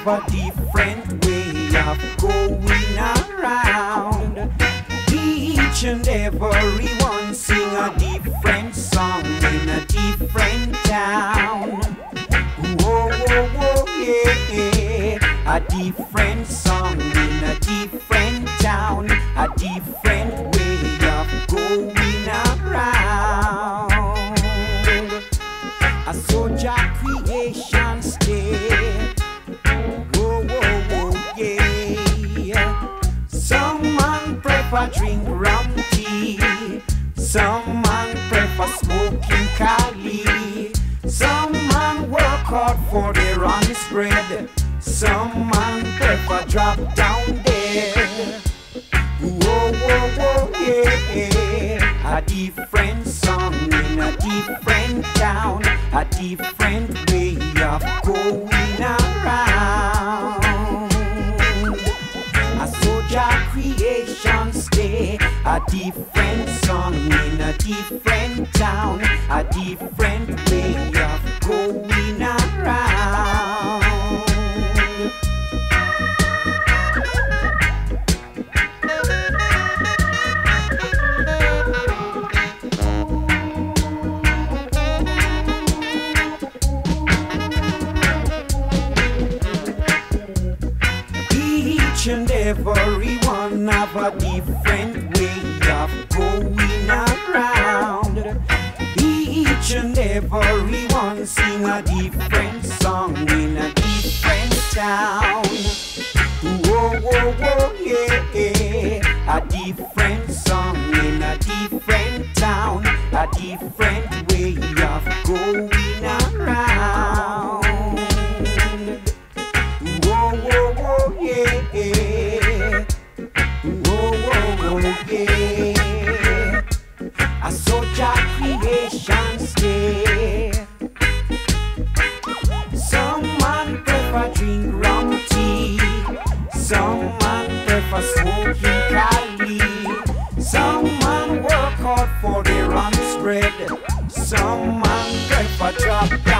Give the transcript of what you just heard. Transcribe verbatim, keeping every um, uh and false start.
a different way of going around. Each and every one sing a different song in a different town. Whoa, whoa, whoa, yeah, a different song in a different town, a different way of going around. A soldier creation state. Whoa, whoa, whoa, yeah. Some man prefer drink rum tea. Some man prefer smoking Cali. Some man work hard for their honest bread. Some man prefer drop down dead. Whoa, whoa, whoa, yeah. A different song in a different town, a different way of going around. A soldier creation stay, a different song in a different town, a different way of going around. Each and every one have a different way of going around. Each and every one sing a different song in a different town. Whoa, whoa, whoa, yeah. A different song in a different town, a different way of going around. Whoa, whoa, whoa, yeah. Whoa, whoa, whoa, yeah. A soldier creation stay. Some man prefer drink rum tea. Some man prefer smoking Cali. Some man work hard for their honest bread. Some man prefer drop down.